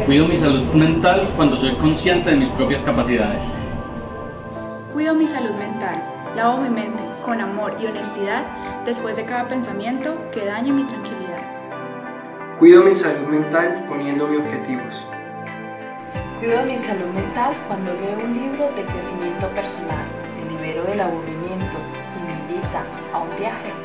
Cuido mi salud mental cuando soy consciente de mis propias capacidades. Cuido mi salud mental, lavo mi mente con amor y honestidad después de cada pensamiento que dañe mi tranquilidad. Cuido mi salud mental poniéndome objetivos. Cuido mi salud mental cuando leo un libro de crecimiento personal, me libero del aburrimiento y me invita a un viaje